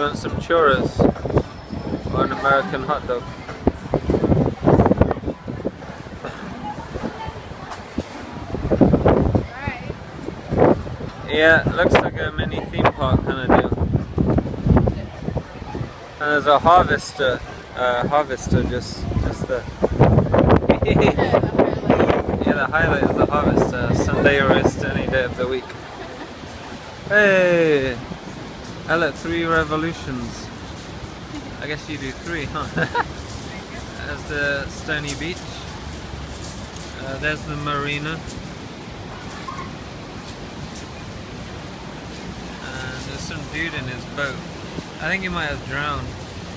want some churros or an American hot dog? Yeah, it looks like a mini theme park kind of deal. And there's a harvester just there. Yeah, the highlight is the harvester. Sunday roast any day of the week. Hey! I let 3 revolutions. I guess you do 3, huh? There's the Stony Beach. There's the marina. And there's some dude in his boat. I think he might have drowned.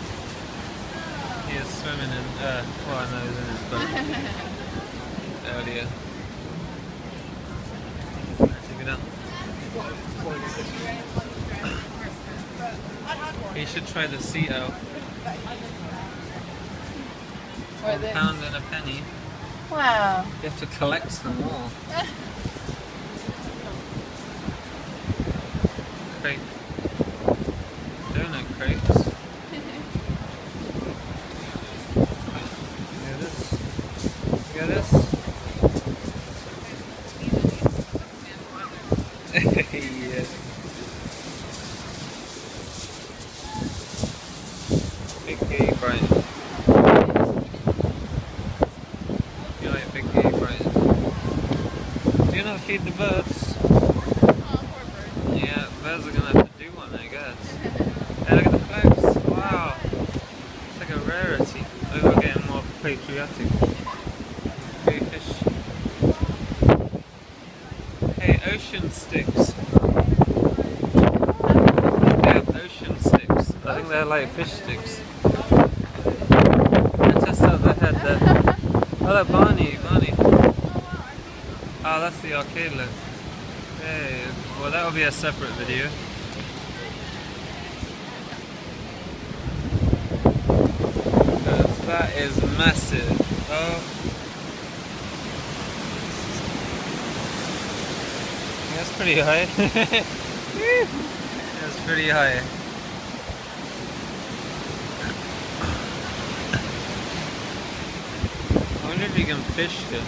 He is swimming in, well, no, he's in his boat earlier. Check it out. You should try the sea owl. £1 and a penny. Wow. You have to collect them all. Crate. Donut crates. Look at this. Look at this. Yes. Big gay Brian. You like big gay Brian? Do you not feed the birds? Oh, poor bird. Yeah, birds are gonna have to do one, I guess. Hey, look at the flags. Wow. It's like a rarity. Maybe we're getting more patriotic. Free fish. Hey, ocean sticks. They have ocean sticks. I think they're like fish sticks. I test out the head there. Oh, look, Barney. Oh, that's the arcade look. Hey, well that will be a separate video. Because that is massive. Oh. That's pretty high. That's pretty high. I wonder if you can fish it.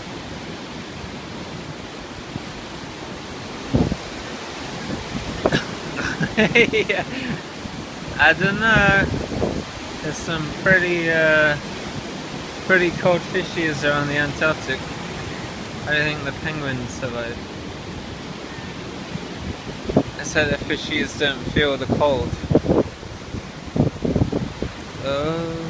Yeah. I don't know. There's some pretty cold fishies around the Antarctic. I don't think the penguins survive. Let's hope the fishies don't feel the cold. Oh.